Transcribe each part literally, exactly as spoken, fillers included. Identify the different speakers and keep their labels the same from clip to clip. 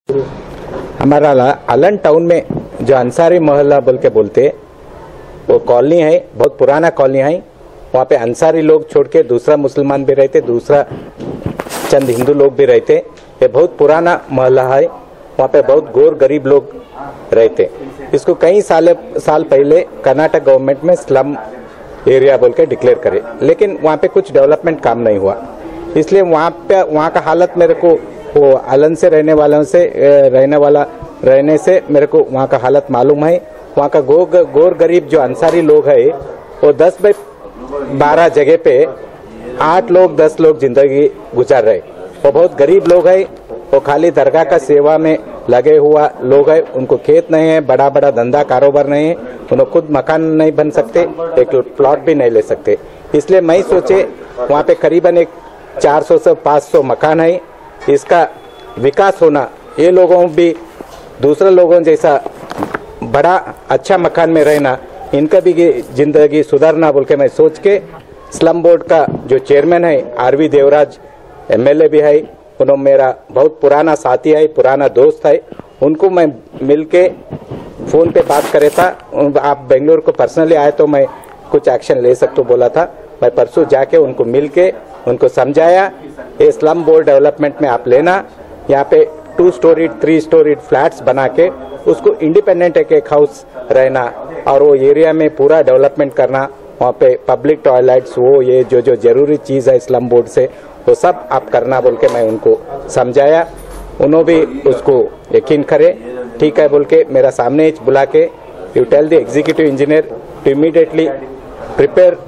Speaker 1: हमारा Alan town में जो अंसारी मोहल्ला बोल के बोलते वो कॉलोनी है, बहुत पुराना कॉलोनी है। वहाँ पे अंसारी लोग छोड़ के दूसरा मुसलमान भी रहते, दूसरा चंद हिंदू लोग भी रहते। ये बहुत पुराना मोहल्ला है। वहाँ पे बहुत गोर गरीब लोग रहते। इसको कई साल साल पहले कर्नाटक गवर्नमेंट में स्लम एरिया बोल के डिक्लेयर करे, लेकिन वहाँ पे कुछ डेवलपमेंट काम नहीं हुआ। इसलिए वहाँ पे वहाँ का हालत मेरे को वो आलन से रहने वालों से रहने वाला रहने से मेरे को वहाँ का हालत मालूम है। वहाँ का गो गोर गरीब जो अंसारी लोग है वो दस बाई बारह जगह पे आठ लोग दस लोग जिंदगी गुजार रहे। वो बहुत गरीब लोग है। वो खाली दरगाह का सेवा में लगे हुआ लोग है। उनको खेत नहीं है, बड़ा बड़ा धंधा कारोबार नहीं है, उन्हें खुद मकान नहीं बन सकते, एक प्लॉट भी नहीं ले सकते। इसलिए मैं सोचे वहाँ पे करीबन एक चार सौ से पाँच सौ मकान है। इसका विकास होना, ये लोगों भी दूसरे लोगों जैसा बड़ा अच्छा मकान में रहना, इनका भी जिंदगी सुधारना बोल के मैं सोच के स्लम बोर्ड का जो चेयरमैन है आर.वी. देवराज एमएलए भी है, उन्होंने मेरा बहुत पुराना साथी है, पुराना दोस्त है। उनको मैं मिलके फोन पे बात करे था। आप बेंगलुरु को पर्सनली आए तो मैं कुछ एक्शन ले सकता हूँ बोला था। मैं परसों जाके उनको मिलके उनको समझाया, ये स्लम बोर्ड डेवलपमेंट में आप लेना, यहाँ पे two storeyed three storeyed flats बना के उसको इंडिपेंडेंट एक एक हाउस रहना और वो एरिया में पूरा डेवलपमेंट करना। वहाँ पे पब्लिक टॉयलेट्स वो ये जो जो जरूरी चीज़ है स्लम बोर्ड से वो सब आप करना बोल के मैं उनको समझाया। उन्होंने भी उसको यकीन करे, ठीक है बोल के मेरा सामने बुला के you tell the executive engineer to immediately prepare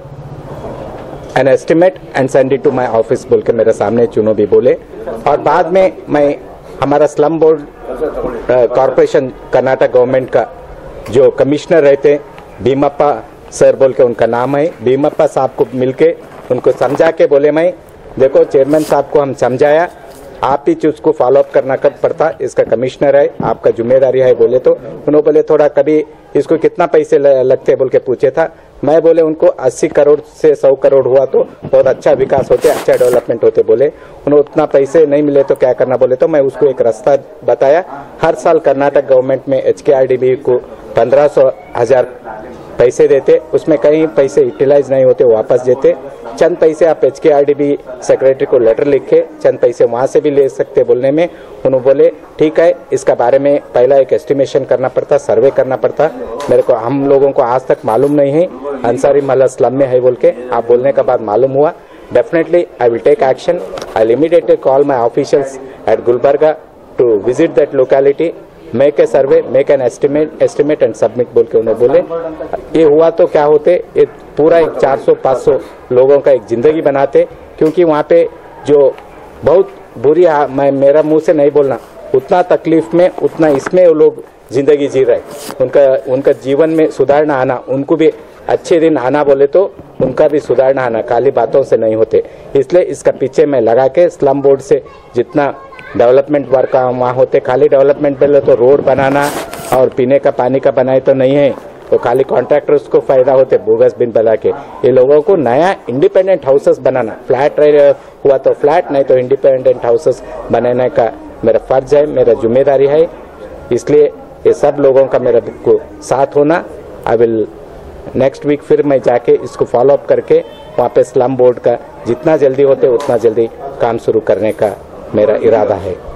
Speaker 1: an estimate and send it to my office बोल के मेरे सामने चुनो भी बोले। और बाद में मैं हमारा slum board corporation Karnataka government का जो कमिश्नर रहते भीमप्पा सर बोल के उनका नाम है, भीमप्पा साहब को मिलके उनको समझा के बोले, मैं देखो चेयरमैन साहब को हम समझाया, आप ही उसको फॉलो अप करना कब पड़ता, इसका कमिश्नर है, आपका जिम्मेदारी है बोले। तो उन्होंने बोले थोड़ा कभी इसको कितना पैसे लगते बोल के पूछे था। मैं बोले उनको अस्सी करोड़ से सौ करोड़ हुआ तो बहुत अच्छा विकास होते, अच्छा डेवलपमेंट होते बोले। उन्हें उतना पैसे नहीं मिले तो क्या करना बोले। तो मैं उसको एक रास्ता बताया। हर साल कर्नाटक गवर्नमेंट में H K R D B को पंद्रह सौ हजार पैसे देते, उसमें कई पैसे यूटिलाइज नहीं होते, वापस देते। चंद पैसे आप H K R D B secretary को लेटर लिखे, चंद पैसे वहां से भी ले सकते बोलने में उन्होंने बोले ठीक है, इसका बारे में पहला एक एस्टिमेशन करना पड़ता, सर्वे करना पड़ता। मेरे को हम लोगों को आज तक मालूम नहीं है अंसारी मोहल्ला स्लम में है बोल के, आप बोलने के बाद मालूम हुआ। Definitely I will take action. I will immediately call my officials at Gulbarga to visit that locality, make a survey, make an estimate estimate and submit बोल के उन्हें बोले। ये हुआ तो क्या होते, ये पूरा एक चार सौ पाँच सौ लोगों का एक जिंदगी बनाते। क्योंकि वहाँ पे जो बहुत बुरी, मैं मेरा मुंह से नहीं बोलना, उतना तकलीफ में उतना इसमें वो लोग जिंदगी जी रहे। उनका उनका जीवन में सुधारना आना, उनको भी अच्छे दिन आना बोले तो उनका भी सुधारना आना, खाली बातों से नहीं होते। इसलिए इसका पीछे मैं लगा के स्लम बोर्ड से जितना डेवलपमेंट वर्क वहाँ होते, खाली डेवलपमेंट पहले तो रोड बनाना और पीने का पानी का बनाए तो नहीं है, तो खाली कॉन्ट्रैक्टर्स को फायदा होते बोगस बिन बना के। ये लोगों को नया इंडिपेंडेंट हाउसेस बनाना, फ्लैट रह हुआ तो फ्लैट, नहीं तो इंडिपेंडेंट हाउसेस बनाने का मेरा फर्ज है, मेरा जिम्मेदारी है। इसलिए ये सब लोगों का मेरा को साथ होना। आई विल नेक्स्ट वीक फिर मैं जाके इसको फॉलो अप करके वहाँ पे स्लम बोर्ड का जितना जल्दी होते उतना जल्दी काम शुरू करने का मेरा इरादा है।